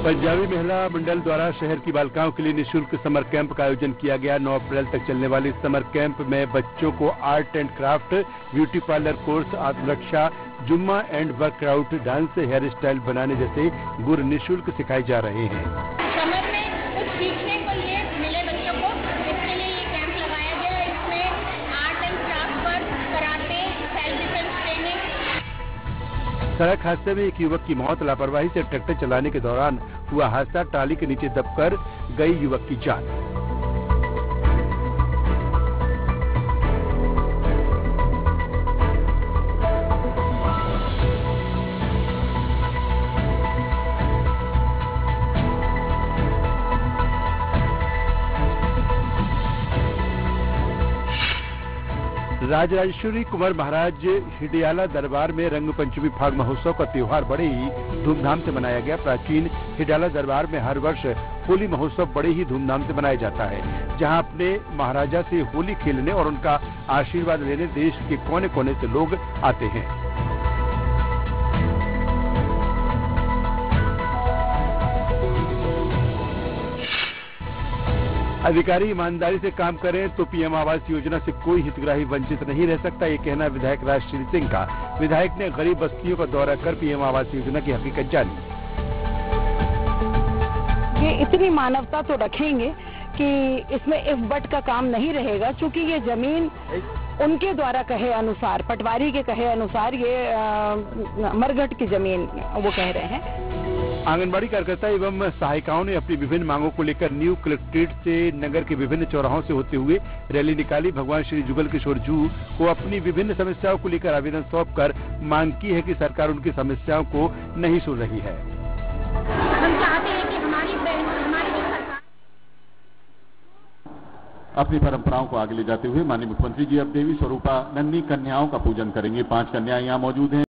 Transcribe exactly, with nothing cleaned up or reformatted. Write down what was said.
पंजाबी महिला मंडल द्वारा शहर की बालिकाओं के लिए निःशुल्क समर कैंप का आयोजन किया गया। नौ अप्रैल तक चलने वाले इस समर कैंप में बच्चों को art and craft, beauty parlour course, आत्मरक्षा, Zumba and workout, dance, hair style बनाने जैसे गुर निःशुल्क सिखाए जा रहे हैं। समर में कुछ सीखने को लिए मिले बच्चों को, इसके लिए ये कैंप लगाया गया। इसमें आर्ट एंड क्राफ्ट पर कराटे, सेल्फ डिफेंस ट्रेनिंग। सड़क हादसे में एक युवक की मौत। लापरवाही से ट्रैक्टर चलाने के दौरान हुआ हादसा। टाली के नीचे दबकर गई युवक की जान। राजराजेश्वरी कुंवर महाराज हिडियाला दरबार में रंग पंचमी फाग महोत्सव का त्योहार बड़े ही धूमधाम से मनाया गया। प्राचीन हिडियाला दरबार में हर वर्ष होली महोत्सव बड़े ही धूमधाम से मनाया जाता है, जहां अपने महाराजा से होली खेलने और उनका आशीर्वाद लेने देश के कोने कोने से लोग आते हैं। अधिकारी ईमानदारी से काम करें तो पीएम आवास योजना से कोई हितग्राही वंचित नहीं रह सकता, ये कहना विधायक राजश्री सिंह का। विधायक ने गरीब बस्तियों का दौरा कर पीएम आवास योजना की हकीकत जानी। ये इतनी मानवता तो रखेंगे कि इसमें इफ बट का काम नहीं रहेगा, क्योंकि ये जमीन उनके द्वारा कहे अनुसार, पटवारी के कहे अनुसार ये आ, मरघट की जमीन वो कह रहे हैं। आंगनबाड़ी कार्यकर्ता एवं सहायिकाओं ने अपनी विभिन्न मांगों को लेकर न्यू कलेक्ट्रेट से नगर के विभिन्न चौराहों से होते हुए रैली निकाली। भगवान श्री जुगल किशोर जू को अपनी विभिन्न समस्याओं को लेकर आवेदन सौंपकर मांग की है कि सरकार उनकी समस्याओं को नहीं सुन रही है। हम चाहते हैं कि हमारी हमारी सरकार अपनी परंपराओं को आगे ले जाते हुए माननीय मुख्यमंत्री जी अब देवी स्वरूपा नन्ही कन्याओं का पूजन करेंगे। पांच कन्याएं यहाँ मौजूद हैं।